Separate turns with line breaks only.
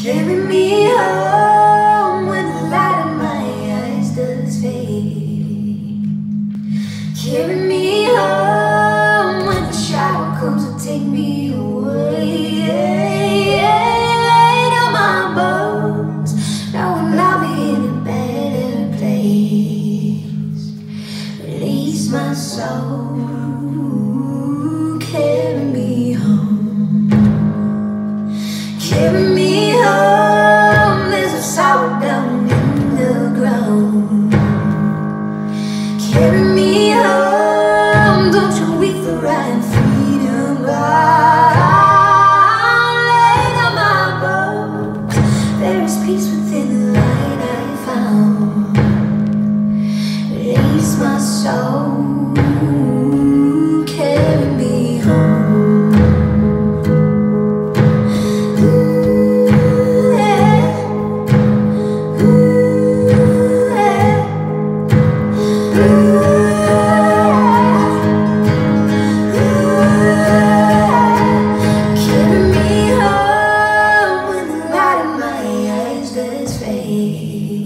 Carry me home when the light in my eyes does fade. Carry me home when the shadow comes to take me away. Lay down my bones, knowing I'll be in a better place. Release my soul, carry me home. Carry me home, there's a sour down in the ground. Carry me home, don't you weep for right and freedom bound. Lay down my bones, there is peace within the light I found. Release my soul, carry me home. Carry me home when the light in my eyes does fade.